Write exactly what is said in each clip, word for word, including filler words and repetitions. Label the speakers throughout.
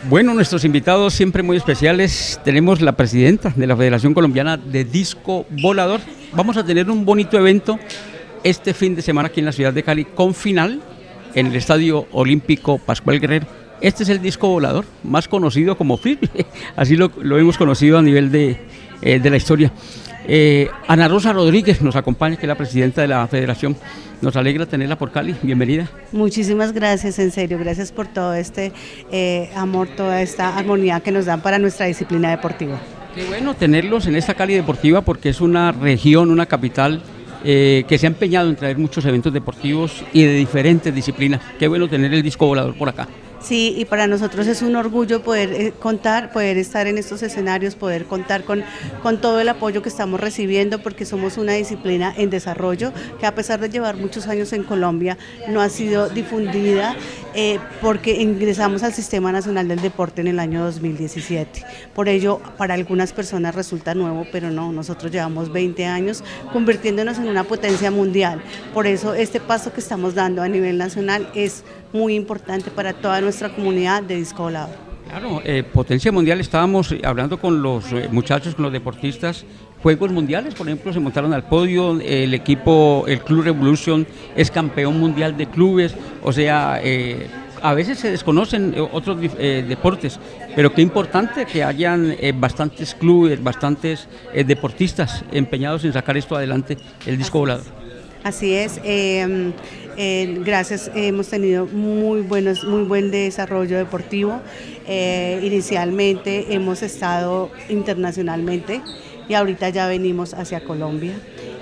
Speaker 1: Bueno, nuestros invitados siempre muy especiales. Tenemos la presidenta de la Federación Colombiana de Disco Volador. Vamos a tener un bonito evento este fin de semana aquí en la ciudad de Cali con final en el Estadio Olímpico Pascual Guerrero. Este es el disco volador, más conocido como frisbee, así lo, lo hemos conocido a nivel de, eh, de la historia. Eh, Ana Rosa Rodríguez nos acompaña, que es la presidenta de la federación. Nos alegra tenerla por Cali, bienvenida.
Speaker 2: Muchísimas gracias, en serio, gracias por todo este eh, amor, toda esta armonía que nos dan para nuestra disciplina deportiva.
Speaker 1: Qué bueno tenerlos en esta Cali deportiva porque es una región, una capital eh, que se ha empeñado en traer muchos eventos deportivos y de diferentes disciplinas. Qué bueno tener el disco volador por acá.
Speaker 2: Sí, y para nosotros es un orgullo poder eh, contar, poder estar en estos escenarios, poder contar con, con todo el apoyo que estamos recibiendo, porque somos una disciplina en desarrollo que, a pesar de llevar muchos años en Colombia, no ha sido difundida eh, porque ingresamos al Sistema Nacional del Deporte en el año dos mil diecisiete. Por ello, para algunas personas resulta nuevo, pero no, nosotros llevamos veinte años convirtiéndonos en una potencia mundial. Por eso este paso que estamos dando a nivel nacional es muy importante para toda nuestra comunidad de disco volador.
Speaker 1: Claro, eh, potencia mundial. Estábamos hablando con los eh, muchachos, con los deportistas, Juegos Mundiales, por ejemplo, se montaron al podio, el equipo, el Club Revolution es campeón mundial de clubes, o sea, eh, a veces se desconocen otros eh, deportes, pero qué importante que hayan eh, bastantes clubes, bastantes eh, deportistas empeñados en sacar esto adelante, el disco volador.
Speaker 2: Así es, eh, eh, gracias, eh, hemos tenido muy, buenos, muy buen desarrollo deportivo. Eh, inicialmente hemos estado internacionalmente y ahorita ya venimos hacia Colombia.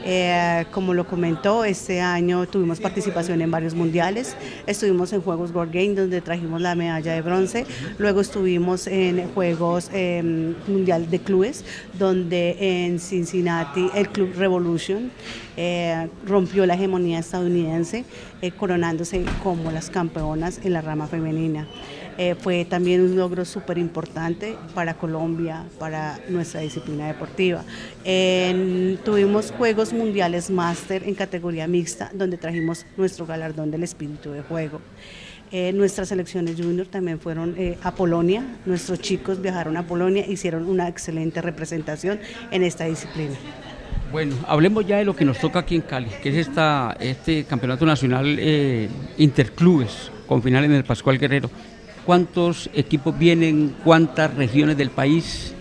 Speaker 2: Eh, como lo comentó, este año tuvimos participación en varios mundiales, estuvimos en Juegos World Games donde trajimos la medalla de bronce, luego estuvimos en Juegos eh, Mundial de Clubes donde en Cincinnati el Club Revolution eh, rompió la hegemonía estadounidense eh, coronándose como las campeonas en la rama femenina. Eh, fue también un logro súper importante para Colombia, para nuestra disciplina deportiva. Eh, tuvimos Juegos Mundiales Máster en categoría mixta, donde trajimos nuestro galardón del espíritu de juego. Eh, nuestras selecciones junior también fueron eh, a Polonia, nuestros chicos viajaron a Polonia, hicieron una excelente representación en esta disciplina.
Speaker 1: Bueno, hablemos ya de lo que nos toca aquí en Cali, que es esta, este campeonato nacional eh, interclubes, con final en el Pascual Guerrero. ¿Cuántos equipos vienen? ¿Cuántas regiones del país?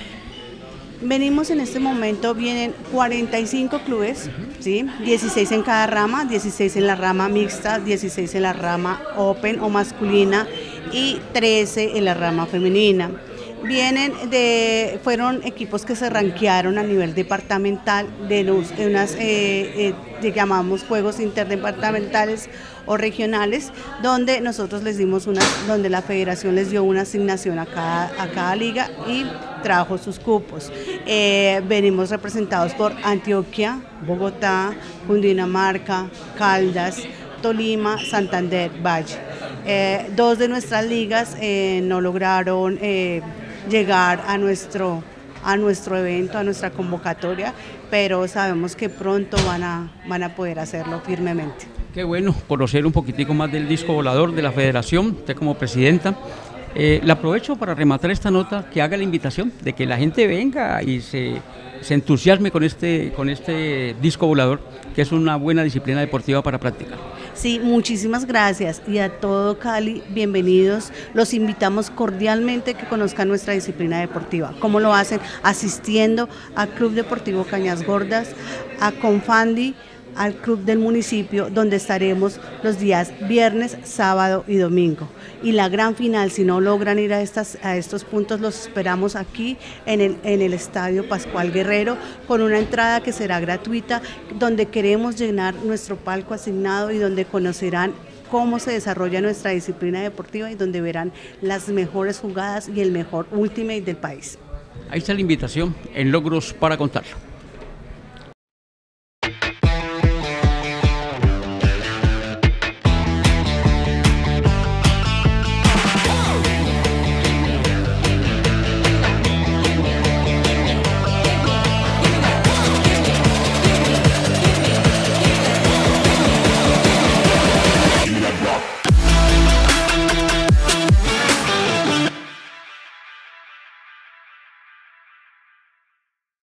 Speaker 2: Venimos en este momento, vienen cuarenta y cinco clubes, ¿sí? dieciséis en cada rama, dieciséis en la rama mixta, dieciséis en la rama open o masculina y trece en la rama femenina. Vienen de, fueron equipos que se rankearon a nivel departamental de, los, de unas, eh, eh, llamamos juegos interdepartamentales o regionales, donde nosotros les dimos una, donde la federación les dio una asignación a cada, a cada liga y trajo sus cupos. Eh, venimos representados por Antioquia, Bogotá, Cundinamarca, Caldas, Tolima, Santander, Valle. Eh, dos de nuestras ligas eh, no lograron eh, llegar a nuestro, a nuestro evento, a nuestra convocatoria, pero sabemos que pronto van a, van a poder hacerlo firmemente.
Speaker 1: Qué bueno conocer un poquitico más del disco volador de la federación, usted como presidenta. Eh, le aprovecho para rematar esta nota, que haga la invitación de que la gente venga y se, se entusiasme con este, con este disco volador, que es una buena disciplina deportiva para practicar.
Speaker 2: Sí, muchísimas gracias, y a todo Cali, bienvenidos. Los invitamos cordialmente que conozcan nuestra disciplina deportiva. ¿Cómo lo hacen? Asistiendo al Club Deportivo Cañas Gordas, a Confandi, al Club del Municipio, donde estaremos los días viernes, sábado y domingo. Y la gran final, si no logran ir a, estas, a estos puntos, los esperamos aquí en el, en el Estadio Pascual Guerrero, con una entrada que será gratuita, donde queremos llenar nuestro palco asignado y donde conocerán cómo se desarrolla nuestra disciplina deportiva y donde verán las mejores jugadas y el mejor ultimate del país.
Speaker 1: Ahí está la invitación en Logros para Contarlo.